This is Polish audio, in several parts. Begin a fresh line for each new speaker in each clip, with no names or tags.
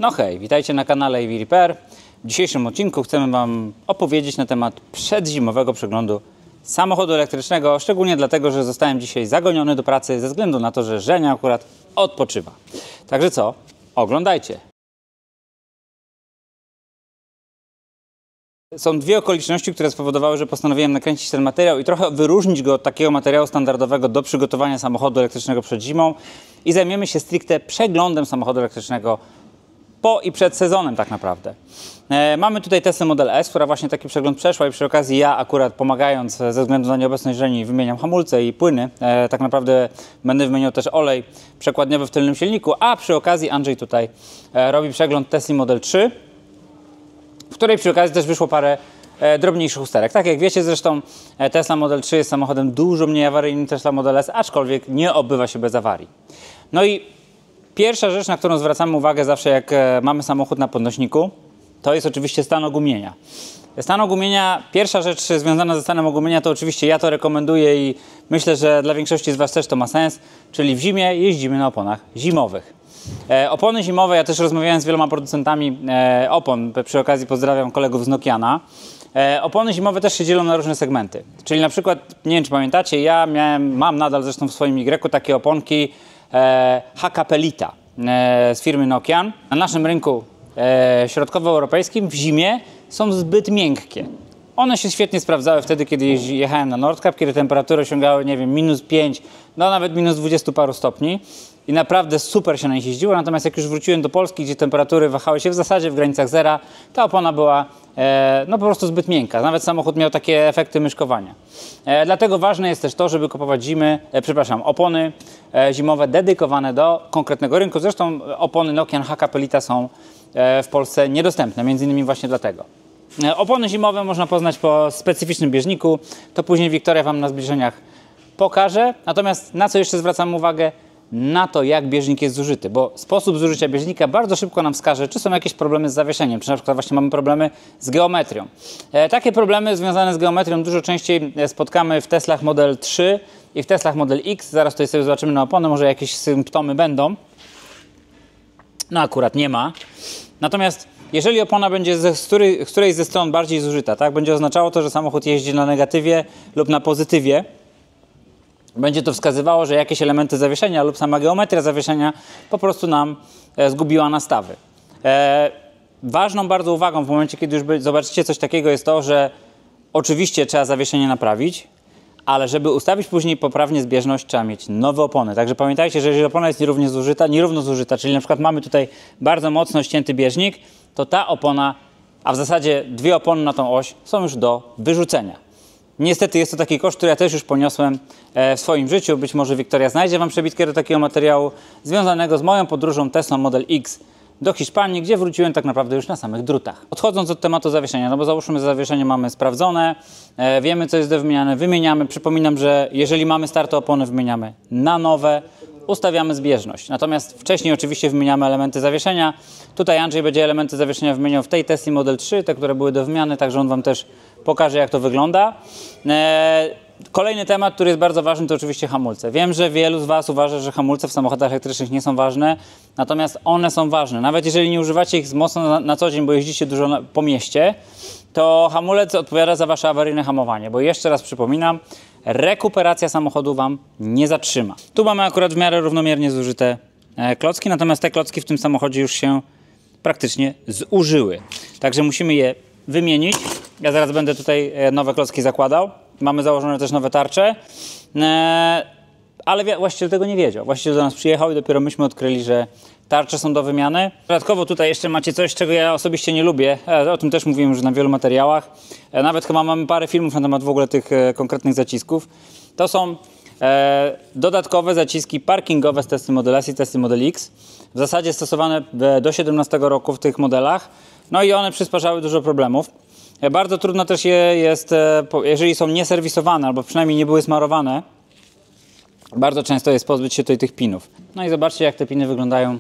No hej, witajcie na kanale EV Repair. W dzisiejszym odcinku chcemy Wam opowiedzieć na temat przedzimowego przeglądu samochodu elektrycznego, szczególnie dlatego, że zostałem dzisiaj zagoniony do pracy ze względu na to, że Żenia akurat odpoczywa. Także co? Oglądajcie! Są dwie okoliczności, które spowodowały, że postanowiłem nakręcić ten materiał i trochę wyróżnić go od takiego materiału standardowego do przygotowania samochodu elektrycznego przed zimą i zajmiemy się stricte przeglądem samochodu elektrycznego po i przed sezonem tak naprawdę. Mamy tutaj Tesla Model S, która właśnie taki przegląd przeszła i przy okazji ja akurat pomagając ze względu na nieobecność Żeni wymieniam hamulce i płyny. Tak naprawdę będę wymieniał też olej przekładniowy w tylnym silniku, a przy okazji Andrzej tutaj robi przegląd Tesla Model 3, w której przy okazji też wyszło parę drobniejszych usterek. Tak jak wiecie zresztą, Tesla Model 3 jest samochodem dużo mniej awaryjnym niż Tesla Model S, aczkolwiek nie obywa się bez awarii. No i pierwsza rzecz, na którą zwracamy uwagę zawsze jak mamy samochód na podnośniku, to jest oczywiście stan ogumienia. Stan ogumienia, pierwsza rzecz związana ze stanem ogumienia to oczywiście ja to rekomenduję i myślę, że dla większości z Was też to ma sens, czyli w zimie jeździmy na oponach zimowych. Opony zimowe, ja też rozmawiałem z wieloma producentami opon, przy okazji pozdrawiam kolegów z Nokiana. Opony zimowe też się dzielą na różne segmenty, czyli na przykład, nie wiem czy pamiętacie, ja mam nadal zresztą w swoim Y takie oponki Hakapelita z firmy Nokian. Na naszym rynku środkowoeuropejskim w zimie są zbyt miękkie. One się świetnie sprawdzały wtedy, kiedy jechałem na Nordkap, kiedy temperatury osiągały, nie wiem, -5, no nawet -20 paru stopni i naprawdę super się na nich jeździło, natomiast jak już wróciłem do Polski, gdzie temperatury wahały się w zasadzie w granicach zera, ta opona była no po prostu zbyt miękka. Nawet samochód miał takie efekty myszkowania. Dlatego ważne jest też to, żeby kupować opony zimowe dedykowane do konkretnego rynku. Zresztą opony Nokian Hakapelita są w Polsce niedostępne, między innymi właśnie dlatego. Opony zimowe można poznać po specyficznym bieżniku, to później Wiktoria Wam na zbliżeniach pokaże. Natomiast na co jeszcze zwracam uwagę? Na to, jak bieżnik jest zużyty, bo sposób zużycia bieżnika bardzo szybko nam wskaże, czy są jakieś problemy z zawieszeniem, czy na przykład właśnie mamy problemy z geometrią. Takie problemy związane z geometrią dużo częściej spotkamy w Teslach Model 3 i w Teslach Model X. Zaraz tutaj sobie zobaczymy na opony, może jakieś symptomy będą. No akurat nie ma. Natomiast jeżeli opona będzie z którejś ze stron bardziej zużyta, tak, będzie oznaczało to, że samochód jeździ na negatywie lub na pozytywie. Będzie to wskazywało, że jakieś elementy zawieszenia lub sama geometria zawieszenia po prostu nam zgubiła nastawy. Ważną bardzo uwagą w momencie, kiedy już zobaczycie coś takiego jest to, że oczywiście trzeba zawieszenie naprawić, ale żeby ustawić później poprawnie zbieżność, trzeba mieć nowe opony. Także pamiętajcie, że jeżeli opona jest nierówno zużyta, czyli na przykład mamy tutaj bardzo mocno ścięty bieżnik, to ta opona, a w zasadzie dwie opony na tą oś są już do wyrzucenia. Niestety jest to taki koszt, który ja też już poniosłem w swoim życiu. Być może Wiktoria znajdzie Wam przebitkę do takiego materiału związanego z moją podróżą Tesla Model X do Hiszpanii, gdzie wróciłem tak naprawdę już na samych drutach. Odchodząc od tematu zawieszenia, no bo załóżmy, że zawieszenie mamy sprawdzone, wiemy co jest do wymiany, wymieniamy. Przypominam, że jeżeli mamy starte opony, wymieniamy na nowe, ustawiamy zbieżność. Natomiast wcześniej oczywiście wymieniamy elementy zawieszenia. Tutaj Andrzej będzie elementy zawieszenia wymieniał w tej Tesli Model 3, te, które były do wymiany, także on Wam też pokaże, jak to wygląda. Kolejny temat, który jest bardzo ważny, to oczywiście hamulce. Wiem, że wielu z Was uważa, że hamulce w samochodach elektrycznych nie są ważne, natomiast one są ważne. Nawet jeżeli nie używacie ich mocno na co dzień, bo jeździcie dużo po mieście, to hamulec odpowiada za Wasze awaryjne hamowanie, bo jeszcze raz przypominam, rekuperacja samochodu Wam nie zatrzyma. Tu mamy akurat w miarę równomiernie zużyte klocki, natomiast te klocki w tym samochodzie już się praktycznie zużyły. Także musimy je wymienić. Ja zaraz będę tutaj nowe klocki zakładał. Mamy założone też nowe tarcze, ale właściciel tego nie wiedział. Właściciel do nas przyjechał i dopiero myśmy odkryli, że tarcze są do wymiany. Dodatkowo tutaj jeszcze macie coś, czego ja osobiście nie lubię. O tym też mówiłem już na wielu materiałach. Nawet chyba mamy parę filmów na temat w ogóle tych konkretnych zacisków. To są dodatkowe zaciski parkingowe z Tesla Model S i Tesla Model X. W zasadzie stosowane do 17 roku w tych modelach. No i one przysparzały dużo problemów. Bardzo trudno też jest, jeżeli są nieserwisowane albo przynajmniej nie były smarowane, bardzo często jest pozbyć się tutaj tych pinów. No i zobaczcie, jak te piny wyglądają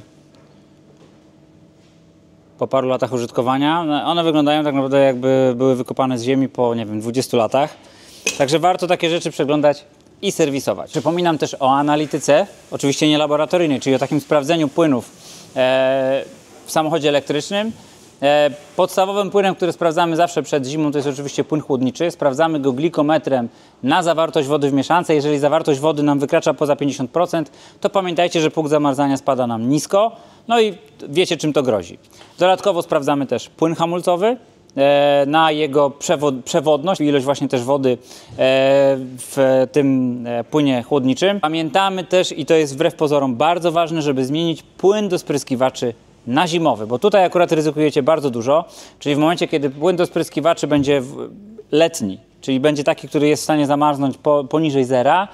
po paru latach użytkowania. One wyglądają tak naprawdę, jakby były wykopane z ziemi po, nie wiem, 20 latach. Także warto takie rzeczy przeglądać i serwisować. Przypominam też o analityce, oczywiście nie laboratoryjnej, czyli o takim sprawdzeniu płynów w samochodzie elektrycznym. Podstawowym płynem, który sprawdzamy zawsze przed zimą, to jest oczywiście płyn chłodniczy. Sprawdzamy go glikometrem na zawartość wody w mieszance. Jeżeli zawartość wody nam wykracza poza 50%, to pamiętajcie, że punkt zamarzania spada nam nisko. No i wiecie, czym to grozi. Dodatkowo sprawdzamy też płyn hamulcowy na jego przewodność, ilość właśnie też wody w tym płynie chłodniczym. Pamiętamy też, i to jest wbrew pozorom bardzo ważne, żeby zmienić płyn do spryskiwaczy na zimowy, bo tutaj akurat ryzykujecie bardzo dużo, czyli w momencie, kiedy płyn do spryskiwaczy będzie letni, czyli będzie taki, który jest w stanie zamarznąć poniżej zera,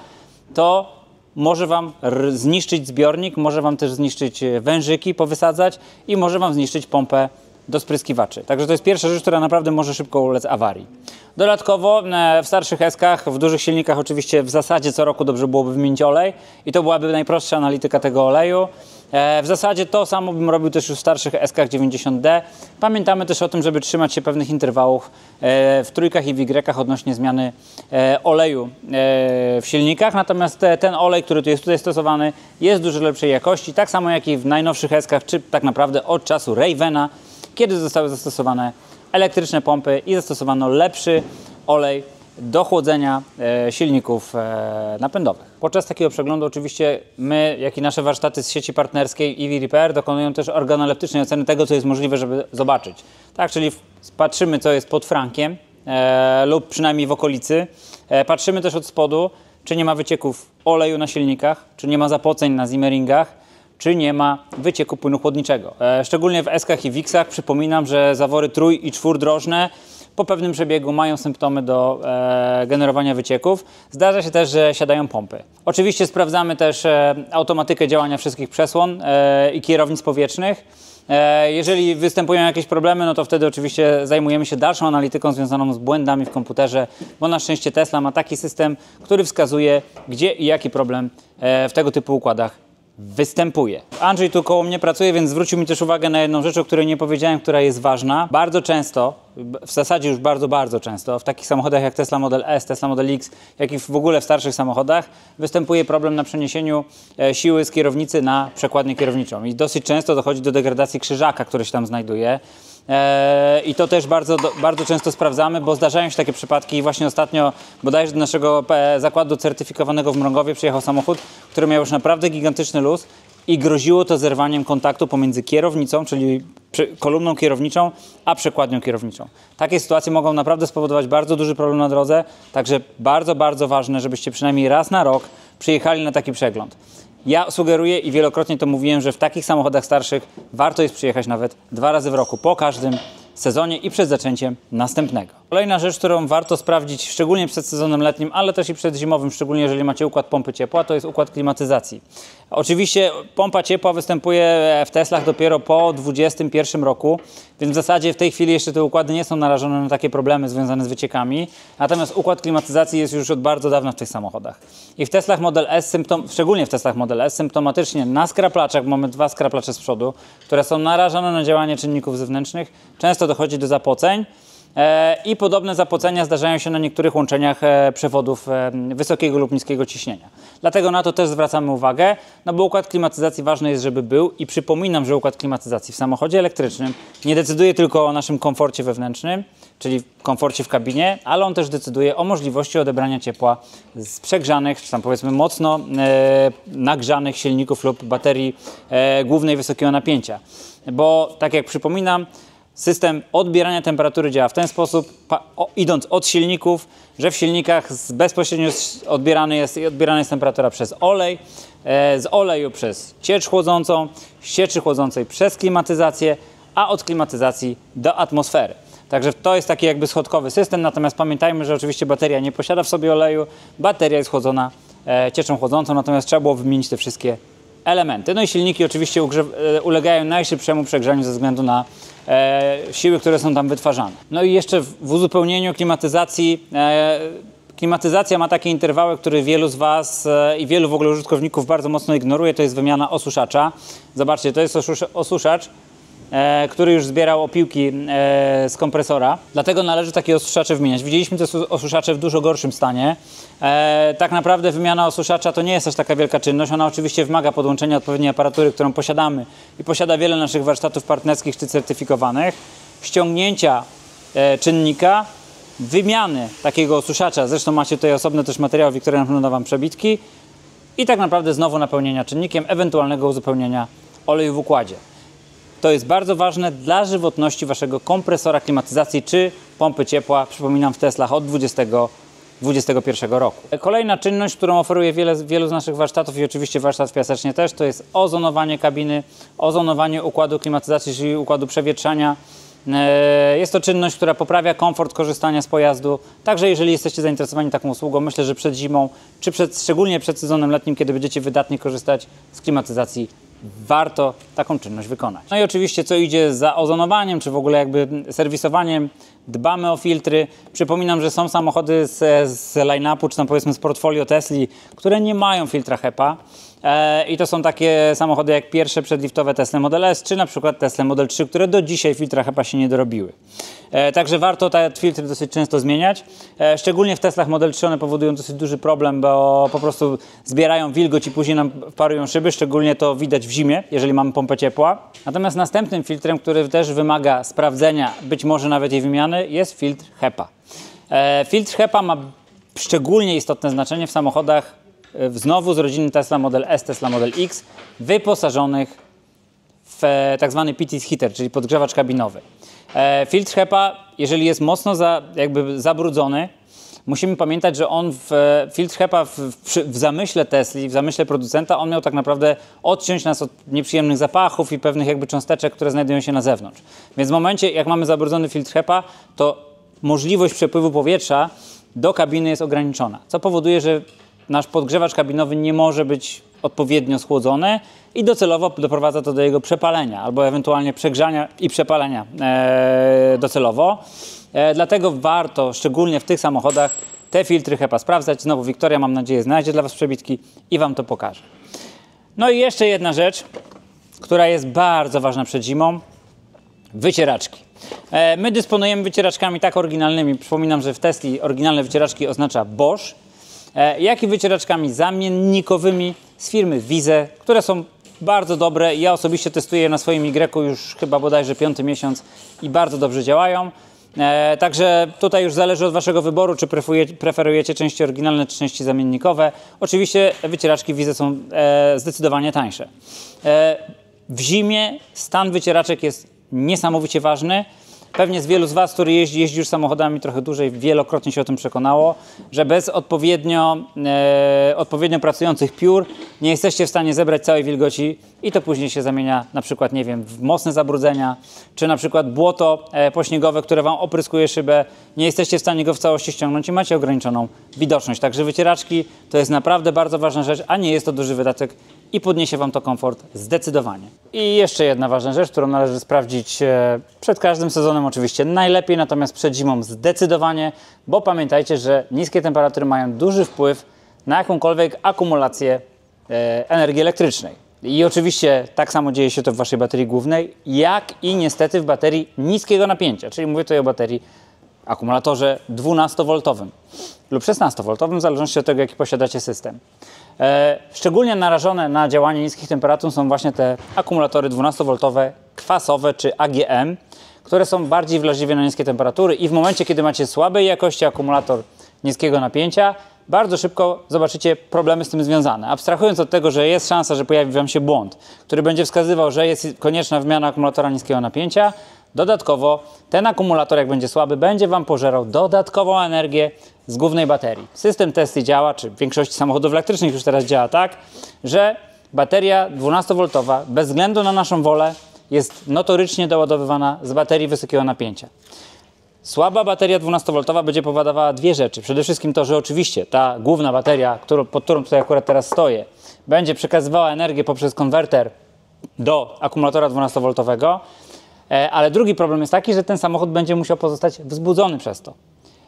to może Wam zniszczyć zbiornik, może Wam też zniszczyć wężyki, powysadzać i może Wam zniszczyć pompę do spryskiwaczy. Także to jest pierwsza rzecz, która naprawdę może szybko ulec awarii. Dodatkowo w starszych S-kach, w dużych silnikach oczywiście w zasadzie co roku dobrze byłoby wymienić olej i to byłaby najprostsza analityka tego oleju. W zasadzie to samo bym robił też już w starszych S-kach 90D. Pamiętamy też o tym, żeby trzymać się pewnych interwałów w trójkach i w Y odnośnie zmiany oleju w silnikach. Natomiast ten olej, który tu jest tutaj stosowany, jest dużo lepszej jakości, tak samo jak i w najnowszych S-kach, czy tak naprawdę od czasu Ravena, kiedy zostały zastosowane elektryczne pompy i zastosowano lepszy olej do chłodzenia silników napędowych. Podczas takiego przeglądu oczywiście my, jak i nasze warsztaty z sieci partnerskiej EV Repair dokonują też organoleptycznej oceny tego, co jest możliwe, żeby zobaczyć. Tak, czyli patrzymy, co jest pod frankiem lub przynajmniej w okolicy. Patrzymy też od spodu, czy nie ma wycieków oleju na silnikach, czy nie ma zapoceń na zimmeringach, czy nie ma wycieku płynu chłodniczego. Szczególnie w S-kach i w X-ach przypominam, że zawory trój- i czwórdrożne po pewnym przebiegu mają symptomy do generowania wycieków. Zdarza się też, że siadają pompy. Oczywiście sprawdzamy też automatykę działania wszystkich przesłon i kierownic powietrznych. Jeżeli występują jakieś problemy, no to wtedy oczywiście zajmujemy się dalszą analityką związaną z błędami w komputerze, bo na szczęście Tesla ma taki system, który wskazuje, gdzie i jaki problem w tego typu układach występuje. Andrzej tu koło mnie pracuje, więc zwrócił mi też uwagę na jedną rzecz, o której nie powiedziałem, która jest ważna. Bardzo często, w zasadzie już bardzo często, w takich samochodach jak Tesla Model S, Tesla Model X, jak i w ogóle w starszych samochodach, występuje problem na przeniesieniu siły z kierownicy na przekładnię kierowniczą. I dosyć często dochodzi do degradacji krzyżaka, który się tam znajduje. I to też bardzo często sprawdzamy, bo zdarzają się takie przypadki i właśnie ostatnio bodajże do naszego zakładu certyfikowanego w Mrągowie przyjechał samochód, który miał już naprawdę gigantyczny luz i groziło to zerwaniem kontaktu pomiędzy kierownicą, czyli kolumną kierowniczą, a przekładnią kierowniczą. Takie sytuacje mogą naprawdę spowodować bardzo duży problem na drodze, także bardzo ważne, żebyście przynajmniej raz na rok przyjechali na taki przegląd. Ja sugeruję i wielokrotnie to mówiłem, że w takich samochodach starszych warto jest przyjechać nawet 2 razy w roku, po każdym sezonie i przed zaczęciem następnego. Kolejna rzecz, którą warto sprawdzić, szczególnie przed sezonem letnim, ale też i przed zimowym, szczególnie jeżeli macie układ pompy ciepła, to jest układ klimatyzacji. Oczywiście pompa ciepła występuje w Teslach dopiero po 2021 roku, więc w zasadzie w tej chwili jeszcze te układy nie są narażone na takie problemy związane z wyciekami, natomiast układ klimatyzacji jest już od bardzo dawna w tych samochodach. I w Teslach Model S, szczególnie w Teslach Model S, symptomatycznie na skraplaczach, mamy 2 skraplacze z przodu, które są narażone na działanie czynników zewnętrznych, często dochodzi do zapoceń. I podobne zapocenia zdarzają się na niektórych łączeniach przewodów wysokiego lub niskiego ciśnienia. Dlatego na to też zwracamy uwagę, no bo układ klimatyzacji ważny jest, żeby był i przypominam, że układ klimatyzacji w samochodzie elektrycznym nie decyduje tylko o naszym komforcie wewnętrznym, czyli komforcie w kabinie, ale on też decyduje o możliwości odebrania ciepła z przegrzanych, czy tam powiedzmy mocno nagrzanych silników lub baterii głównej wysokiego napięcia. Bo tak jak przypominam, system odbierania temperatury działa w ten sposób, idąc od silników, że w silnikach bezpośrednio odbierana jest temperatura przez olej, z oleju przez ciecz chłodzącą, z cieczy chłodzącej przez klimatyzację, a od klimatyzacji do atmosfery. Także to jest taki jakby schodkowy system, natomiast pamiętajmy, że oczywiście bateria nie posiada w sobie oleju, bateria jest chłodzona cieczą chłodzącą, natomiast trzeba było wymienić te wszystkie elementy. No i silniki oczywiście ulegają najszybszemu przegrzaniu ze względu na siły, które są tam wytwarzane. No i jeszcze w uzupełnieniu klimatyzacji, klimatyzacja ma takie interwały, które wielu z Was i wielu w ogóle użytkowników bardzo mocno ignoruje, to jest wymiana osuszacza. Zobaczcie, to jest osuszacz który już zbierał opiłki z kompresora. Dlatego należy takie osuszacze wymieniać. Widzieliśmy te osuszacze w dużo gorszym stanie. Tak naprawdę wymiana osuszacza to nie jest aż taka wielka czynność. Ona oczywiście wymaga podłączenia odpowiedniej aparatury, którą posiadamy i posiada wiele naszych warsztatów partnerskich czy certyfikowanych. Ściągnięcia czynnika, wymiany takiego osuszacza, zresztą macie tutaj osobne też materiały, Wiktoria napomina Wam przebitki, i tak naprawdę znowu napełnienia czynnikiem, ewentualnego uzupełnienia oleju w układzie. To jest bardzo ważne dla żywotności Waszego kompresora klimatyzacji czy pompy ciepła, przypominam, w Teslach od 2021 roku. Kolejna czynność, którą oferuje wielu z naszych warsztatów i oczywiście warsztat w Piasecznie też, to jest ozonowanie kabiny, ozonowanie układu klimatyzacji, czyli układu przewietrzania. Jest to czynność, która poprawia komfort korzystania z pojazdu. Także jeżeli jesteście zainteresowani taką usługą, myślę, że przed zimą, czy szczególnie przed sezonem letnim, kiedy będziecie wydatnie korzystać z klimatyzacji, warto taką czynność wykonać. No i oczywiście, co idzie za ozonowaniem, czy w ogóle jakby serwisowaniem, dbamy o filtry. Przypominam, że są samochody z line-upu, czy tam powiedzmy z portfolio Tesli, które nie mają filtra HEPA. I to są takie samochody jak pierwsze przedliftowe Tesla Model S, czy na przykład Tesla Model 3, które do dzisiaj filtra HEPA się nie dorobiły. Także warto te filtry dosyć często zmieniać. Szczególnie w Teslach Model 3 one powodują dosyć duży problem, bo po prostu zbierają wilgoć i później nam parują szyby. Szczególnie to widać w zimie, jeżeli mamy pompę ciepła. Natomiast następnym filtrem, który też wymaga sprawdzenia, być może nawet jej wymiany, jest filtr HEPA. Filtr HEPA ma szczególnie istotne znaczenie w samochodach znowu z rodziny Tesla Model S, Tesla Model X, wyposażonych w tak zwany PTS heater, czyli podgrzewacz kabinowy. Filtr HEPA, jeżeli jest mocno zabrudzony, musimy pamiętać, że filtr HEPA w zamyśle Tesli, w zamyśle producenta, on miał tak naprawdę odciąć nas od nieprzyjemnych zapachów i pewnych jakby cząsteczek, które znajdują się na zewnątrz. Więc w momencie, jak mamy zabrudzony filtr HEPA, to możliwość przepływu powietrza do kabiny jest ograniczona, co powoduje, że nasz podgrzewacz kabinowy nie może być odpowiednio schłodzony i docelowo doprowadza to do jego przepalenia albo ewentualnie przegrzania i przepalenia docelowo. Dlatego warto, szczególnie w tych samochodach, te filtry HEPA sprawdzać. Znowu Wiktoria, mam nadzieję, znajdzie dla Was przebitki i Wam to pokaże. No i jeszcze jedna rzecz, która jest bardzo ważna przed zimą. Wycieraczki. My dysponujemy wycieraczkami tak oryginalnymi. Przypominam, że w Tesli oryginalne wycieraczki oznacza Bosch, jak i wycieraczkami zamiennikowymi z firmy Wize, które są bardzo dobre. Ja osobiście testuję je na swoim Y już chyba bodajże 5. miesiąc i bardzo dobrze działają. Także tutaj już zależy od Waszego wyboru, czy preferujecie części oryginalne, czy części zamiennikowe. Oczywiście wycieraczki Wize są zdecydowanie tańsze. W zimie stan wycieraczek jest niesamowicie ważny. Pewnie z wielu z Was, który jeździ już samochodami trochę dłużej, wielokrotnie się o tym przekonało, że bez odpowiednio pracujących piór nie jesteście w stanie zebrać całej wilgoci i to później się zamienia na przykład, nie wiem, w mocne zabrudzenia, czy na przykład błoto pośniegowe, które Wam opryskuje szybę, nie jesteście w stanie go w całości ściągnąć i macie ograniczoną widoczność. Także wycieraczki to jest naprawdę bardzo ważna rzecz, a nie jest to duży wydatek i podniesie Wam to komfort zdecydowanie. I jeszcze jedna ważna rzecz, którą należy sprawdzić przed każdym sezonem oczywiście najlepiej, natomiast przed zimą zdecydowanie, bo pamiętajcie, że niskie temperatury mają duży wpływ na jakąkolwiek akumulację energii elektrycznej. I oczywiście tak samo dzieje się to w Waszej baterii głównej, jak i niestety w baterii niskiego napięcia, czyli mówię tutaj o baterii akumulatorze 12V lub 16V, w zależności od tego, jaki posiadacie system. Szczególnie narażone na działanie niskich temperatur są właśnie te akumulatory 12V kwasowe czy AGM, które są bardziej wrażliwe na niskie temperatury i w momencie, kiedy macie słabej jakości akumulator niskiego napięcia, bardzo szybko zobaczycie problemy z tym związane. Abstrahując od tego, że jest szansa, że pojawi Wam się błąd, który będzie wskazywał, że jest konieczna wymiana akumulatora niskiego napięcia, dodatkowo ten akumulator, jak będzie słaby, będzie Wam pożerał dodatkową energię z głównej baterii. System Tesla działa, czy w większości samochodów elektrycznych już teraz działa tak, że bateria 12V bez względu na naszą wolę jest notorycznie doładowywana z baterii wysokiego napięcia. Słaba bateria 12V będzie powodowała dwie rzeczy. Przede wszystkim to, że oczywiście ta główna bateria, pod którą tutaj akurat teraz stoję, będzie przekazywała energię poprzez konwerter do akumulatora 12V, ale drugi problem jest taki, że ten samochód będzie musiał pozostać wzbudzony przez to.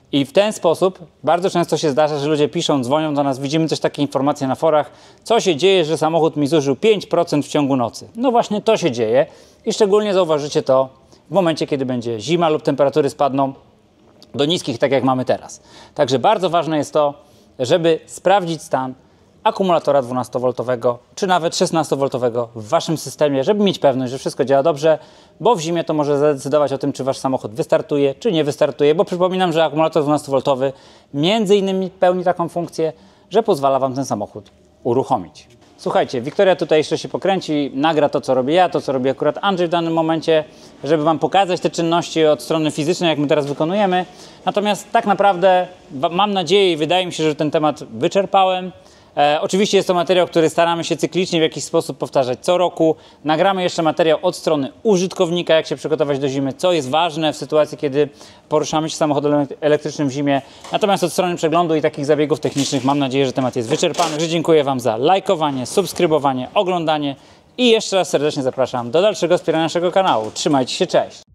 I w ten sposób bardzo często się zdarza, że ludzie piszą, dzwonią do nas, widzimy też takie informacje na forach, co się dzieje, że samochód mi zużył 5% w ciągu nocy. No właśnie to się dzieje i szczególnie zauważycie to w momencie, kiedy będzie zima lub temperatury spadną do niskich, tak jak mamy teraz. Także bardzo ważne jest to, żeby sprawdzić stan akumulatora 12V czy nawet 16V w waszym systemie, żeby mieć pewność, że wszystko działa dobrze, bo w zimie to może zadecydować o tym, czy wasz samochód wystartuje, czy nie wystartuje, bo przypominam, że akumulator 12V między innymi pełni taką funkcję, że pozwala wam ten samochód uruchomić. Słuchajcie, Wiktoria tutaj jeszcze się pokręci, nagra to, co robię ja, to, co robi akurat Andrzej w danym momencie, żeby wam pokazać te czynności od strony fizycznej, jak my teraz wykonujemy. Natomiast tak naprawdę mam nadzieję i wydaje mi się, że ten temat wyczerpałem. Oczywiście jest to materiał, który staramy się cyklicznie w jakiś sposób powtarzać co roku. Nagramy jeszcze materiał od strony użytkownika, jak się przygotować do zimy, co jest ważne w sytuacji, kiedy poruszamy się samochodem elektrycznym w zimie. Natomiast od strony przeglądu i takich zabiegów technicznych mam nadzieję, że temat jest wyczerpany. Że dziękuję wam za lajkowanie, subskrybowanie, oglądanie i jeszcze raz serdecznie zapraszam do dalszego wspierania naszego kanału. Trzymajcie się, cześć!